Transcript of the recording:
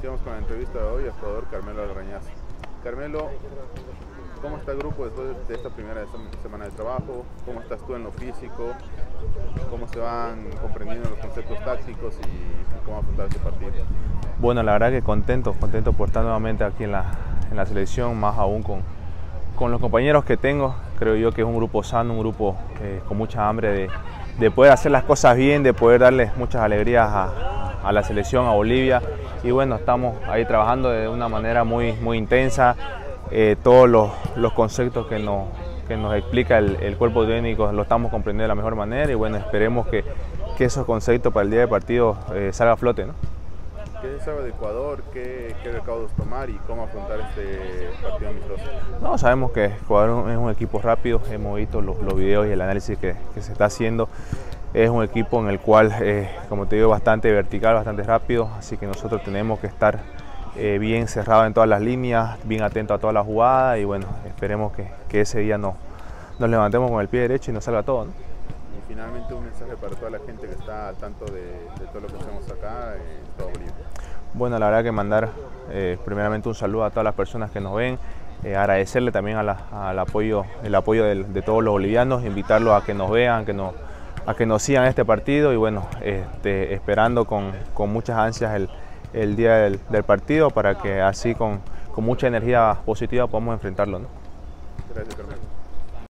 Iniciamos con la entrevista de hoy al jugador Carmelo Alrañaz. Carmelo, ¿cómo está el grupo después de esta primera semana de trabajo? ¿Cómo estás tú en lo físico? ¿Cómo se van comprendiendo los conceptos tácticos y cómo afrontar este partido? Bueno, la verdad que contento por estar nuevamente aquí en la selección, más aún con los compañeros que tengo. Creo yo que es un grupo sano, un grupo con mucha hambre de poder hacer las cosas bien, de poder darles muchas alegrías a la selección, a Bolivia. Y bueno, estamos ahí trabajando de una manera muy intensa. Todos los conceptos que nos explica el cuerpo técnico lo estamos comprendiendo de la mejor manera y bueno, esperemos que esos conceptos para el día de partido salgan a flote, ¿no? ¿Qué se sabe de Ecuador? ¿Qué recaudos tomar y cómo afrontar este partido amistoso? No, sabemos que Ecuador es un equipo rápido, hemos visto los videos y el análisis que se está haciendo. Es un equipo en el cual, como te digo, bastante vertical, bastante rápido, así que nosotros tenemos que estar bien cerrados en todas las líneas, bien atentos a todas las jugadas y bueno, esperemos que ese día nos levantemos con el pie derecho y nos salga todo, ¿no? Y finalmente un mensaje para toda la gente que está al tanto de todo lo que hacemos acá en todo Bolivia. Bueno, la verdad que mandar primeramente un saludo a todas las personas que nos ven, agradecerle también el apoyo de todos los bolivianos, invitarlos a que nos vean, a que nos sigan este partido y bueno, esperando con muchas ansias el día del partido para que así con mucha energía positiva podamos enfrentarlo, ¿no? Gracias, Carmelo.